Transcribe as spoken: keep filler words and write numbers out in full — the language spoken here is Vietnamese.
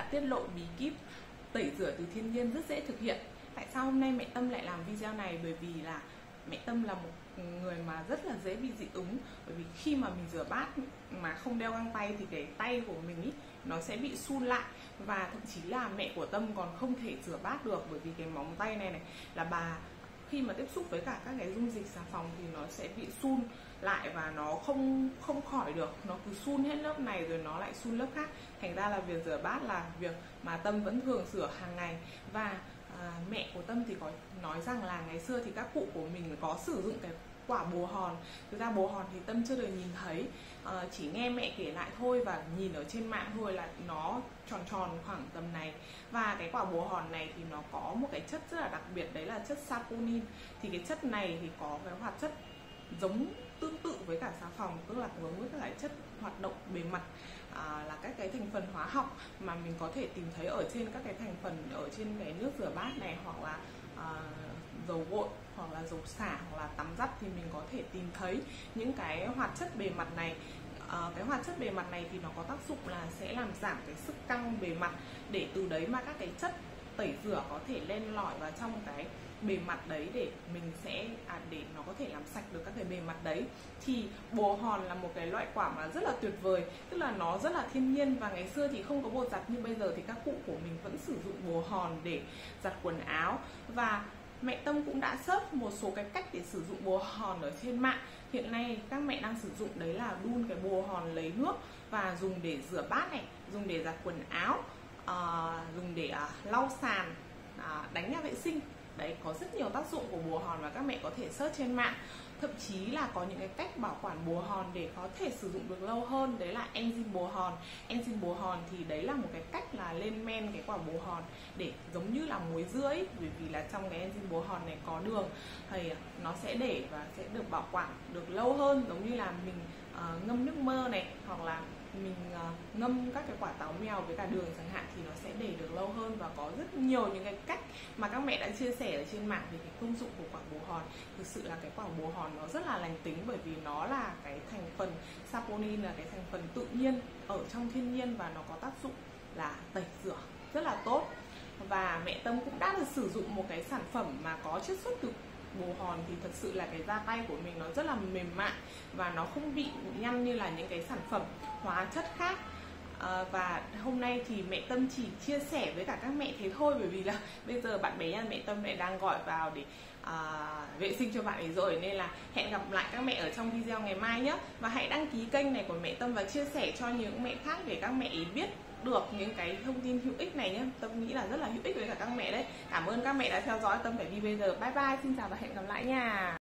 tiết lộ bí kíp tẩy rửa từ thiên nhiên rất dễ thực hiện. Tại sao hôm nay mẹ Tâm lại làm video này? Bởi vì là mẹ Tâm là một người mà rất là dễ bị dị ứng. Bởi vì khi mà mình rửa bát mà không đeo găng tay thì cái tay của mình ý, nó sẽ bị sun lại. Và thậm chí là mẹ của Tâm còn không thể rửa bát được, bởi vì cái móng tay này này là bà khi mà tiếp xúc với cả các cái dung dịch xà phòng thì nó sẽ bị sun lại và nó không không khỏi được, nó cứ sun hết lớp này rồi nó lại sun lớp khác. Thành ra là việc rửa bát là việc mà Tâm vẫn thường rửa hàng ngày. Và à, mẹ của Tâm thì có nói rằng là ngày xưa thì các cụ của mình có sử dụng cái quả bồ hòn. Thực ra bồ hòn thì Tâm chưa được nhìn thấy, à, chỉ nghe mẹ kể lại thôi và nhìn ở trên mạng thôi là nó tròn tròn khoảng tầm này. Và cái quả bồ hòn này thì nó có một cái chất rất là đặc biệt, đấy là chất saponin. Thì cái chất này thì có cái hoạt chất giống tương tự với cả xà phòng, tức là giống với các cái chất hoạt động bề mặt, à, là các cái thành phần hóa học mà mình có thể tìm thấy ở trên các cái thành phần ở trên cái nước rửa bát này, hoặc là à, dầu gội, hoặc là dầu xả, hoặc là tắm dắt thì mình có thể tìm thấy những cái hoạt chất bề mặt này. À, cái hoạt chất bề mặt này thì nó có tác dụng là sẽ làm giảm cái sức căng bề mặt, để từ đấy mà các cái chất tẩy rửa có thể len lỏi vào trong cái bề mặt đấy, để mình sẽ à, để nó có thể làm sạch được các cái bề mặt đấy. Thì bồ hòn là một cái loại quả mà rất là tuyệt vời, tức là nó rất là thiên nhiên. Và ngày xưa thì không có bột giặt như bây giờ, thì các cụ của mình vẫn sử dụng bồ hòn để giặt quần áo. Và mẹ Tâm cũng đã search một số cái cách để sử dụng bồ hòn ở trên mạng. Hiện nay các mẹ đang sử dụng đấy là đun cái bồ hòn lấy nước và dùng để rửa bát này, dùng để giặt quần áo, uh, dùng để uh, lau sàn, uh, đánh nhà vệ sinh. Đấy, có rất nhiều tác dụng của bồ hòn và các mẹ có thể search trên mạng. Thậm chí là có những cái cách bảo quản bồ hòn để có thể sử dụng được lâu hơn, đấy là enzyme bồ hòn. Enzyme bồ hòn thì đấy là một cái cách là lên men cái quả bồ hòn để giống như là muối dưa ấy, bởi vì là trong cái enzyme bồ hòn này có đường, thì nó sẽ để và sẽ được bảo quản được lâu hơn, giống như là mình uh, ngâm nước mơ này, hoặc là mình uh, ngâm các cái quả táo mèo với cả đường chẳng hạn, thì nó sẽ để được lâu hơn. Và có rất nhiều những cái cách mà các mẹ đã chia sẻ ở trên mạng về cái công dụng của quả bồ hòn. Thực sự là cái quả bồ hòn nó rất là lành tính, bởi vì nó là cái thành phần saponin, là cái thành phần tự nhiên ở trong thiên nhiên, và nó có tác dụng là tẩy rửa rất là tốt. Và mẹ Tâm cũng đã được sử dụng một cái sản phẩm mà có chiết xuất từ bồ hòn, thì thật sự là cái da tay của mình nó rất là mềm mại và nó không bị nhăn như là những cái sản phẩm hóa chất khác. À, và hôm nay thì mẹ Tâm chỉ chia sẻ với cả các mẹ thế thôi, bởi vì là bây giờ bạn bé nhà mẹ Tâm lại đang gọi vào để à, vệ sinh cho bạn ấy rồi, nên là hẹn gặp lại các mẹ ở trong video ngày mai nhé. Và hãy đăng ký kênh này của mẹ Tâm và chia sẻ cho những mẹ khác để các mẹ ấy biết được những cái thông tin hữu ích này nhé. Tâm nghĩ là rất là hữu ích với cả các mẹ đấy. Cảm ơn các mẹ đã theo dõi. Tâm phải đi bây giờ. Bye bye, xin chào và hẹn gặp lại nha.